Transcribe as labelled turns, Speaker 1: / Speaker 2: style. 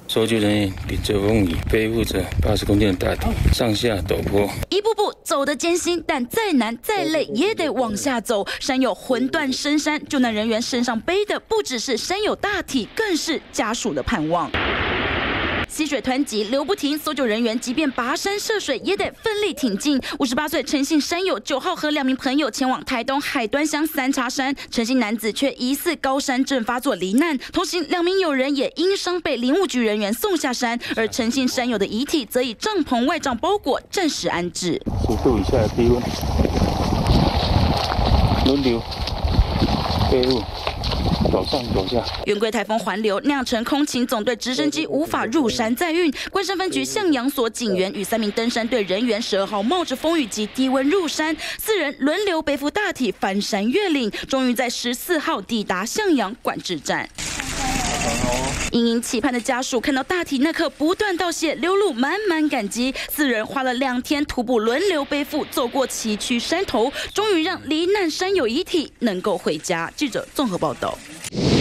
Speaker 1: 搜救人员顶着风雨，背负着80公斤的大体，上下陡坡，
Speaker 2: 一步步走得艰辛，但再难再累也得往下走。山友魂断深山，救难人员身上背的不只是山友大体，更是家属的盼望。溪水湍急流不停，搜救人员即便跋山涉水也得奋力挺进。58岁陈姓山友9号和2名朋友前往台东海端乡三叉山，陈姓男子却疑似高山症发作罹难，同行2名友人也因伤被林务局人员送下山，而陈姓山友的遗体则以帐篷外帐包裹，暂时安置。
Speaker 1: 10度以下的低温，轮流背负。走上走下，
Speaker 2: 圆规台风环流酿成空勤总队直升机无法入山载运，关山分局向阳所警员与3名登山队人员12号冒着风雨及低温入山，4人轮流背负大体翻山越岭，终于在14号抵达向阳管制站。殷殷期盼的家属看到大体那刻不断道谢，流露满满感激。4人花了2天徒步轮流背负，走过崎岖山头，终于让罹难山友遗体能够回家。记者综合报道。